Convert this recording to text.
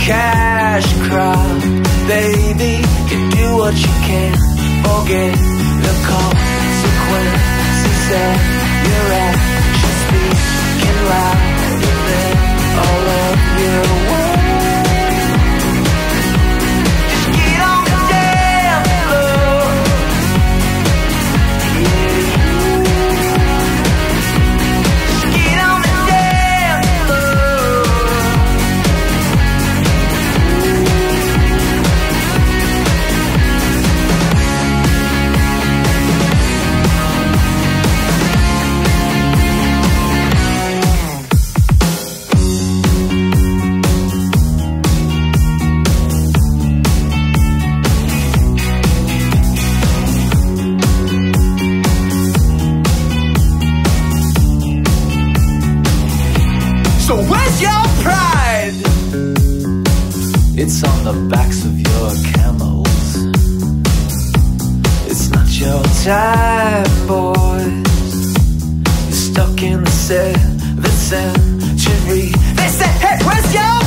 cash crowd. Baby, you do what you can, forget the consequences of your actions. Speaking louder than all of your words. Just get on the dance floor. Yeah. Just get on the dance floor. So where's your pride? It's on the backs of your camels. It's not your time, boys. You're stuck in the 7th century. They say, hey, where's your